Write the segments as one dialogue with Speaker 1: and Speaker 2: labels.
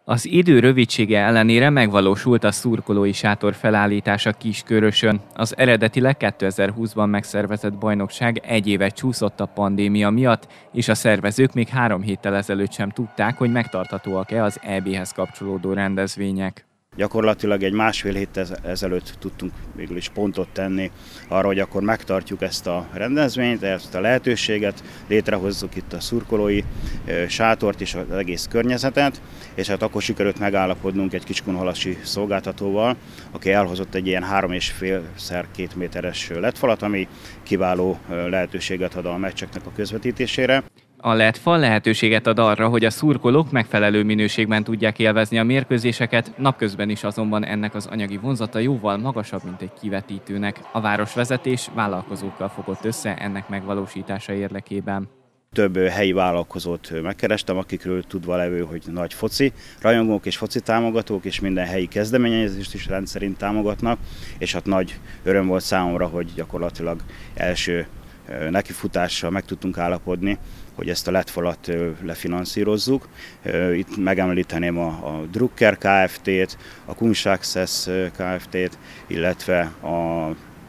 Speaker 1: Az idő rövidsége ellenére megvalósult a szurkolói sátor felállítása Kiskörösön. Az eredetileg 2020-ban megszervezett bajnokság egy évet csúszott a pandémia miatt, és a szervezők még 3 héttel ezelőtt sem tudták, hogy megtarthatóak-e az EB-hez kapcsolódó rendezvények.
Speaker 2: Gyakorlatilag egy másfél héttel ezelőtt tudtunk végül is pontot tenni arra, hogy akkor megtartjuk ezt a rendezvényt, ezt a lehetőséget, létrehozzuk itt a szurkolói sátort és az egész környezetet, és hát akkor sikerült megállapodnunk egy kiskunhalasi szolgáltatóval, aki elhozott egy ilyen 3,5x2 méteres LED-falat, ami kiváló lehetőséget ad a meccseknek a közvetítésére.
Speaker 1: A LED-fal lehetőséget ad arra, hogy a szurkolók megfelelő minőségben tudják élvezni a mérkőzéseket, napközben is azonban ennek az anyagi vonzata jóval magasabb, mint egy kivetítőnek. A városvezetés vállalkozókkal fogott össze ennek megvalósítása érdekében.
Speaker 2: Több helyi vállalkozót megkerestem, akikről tudva levő, hogy nagy foci rajongók és foci támogatók, és minden helyi kezdeményezést is rendszerint támogatnak, és hát nagy öröm volt számomra, hogy gyakorlatilag első nekifutással meg tudtunk állapodni, hogy ezt a LED-falat lefinanszírozzuk. Itt megemlíteném a Drucker Kft-t, a Kunst Access Kft-t, illetve a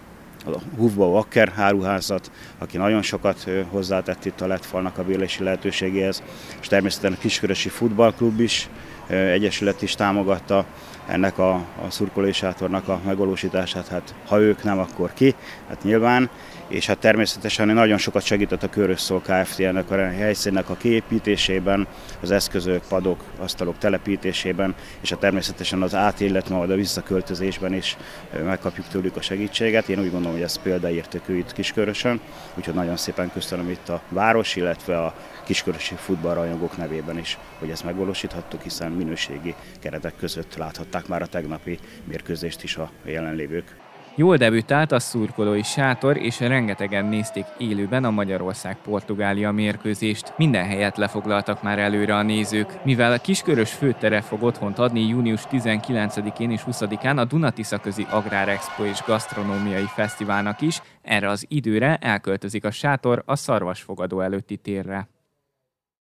Speaker 2: Hufbau Acker áruházat, aki nagyon sokat hozzátett itt a LED-falnak a bérlési lehetőségéhez, és természetesen a Kiskörösi Futballklub is, egyesület is támogatta ennek a szurkolói sátornak a megvalósítását, hát ha ők nem, akkor ki? Hát nyilván, és hát természetesen nagyon sokat segített a Körösszol Kft. Ennek a helyszínnek a kiépítésében, az eszközök, padok, asztalok telepítésében, és hát természetesen az illetve majd a visszaköltözésben is megkapjuk tőlük a segítséget. Én úgy gondolom, hogy ez példaértékű itt Kiskörösön, úgyhogy nagyon szépen köszönöm itt a város, illetve a kiskörösi futballrajongók nevében is, hogy ezt megvalósíthattuk, hiszen minőségi keretek között láthatták már a tegnapi mérkőzést is a jelenlévők.
Speaker 1: Jól debütált a szurkolói sátor, és rengetegen nézték élőben a Magyarország-Portugália mérkőzést. Minden helyet lefoglaltak már előre a nézők. Mivel a Kiskörös főtere fog otthont adni június 19-én és 20-án a Duna-Tisza-közi Agrárexpo és Gasztronómiai Fesztiválnak is, erre az időre elköltözik a sátor a Szarvasfogadó előtti térre.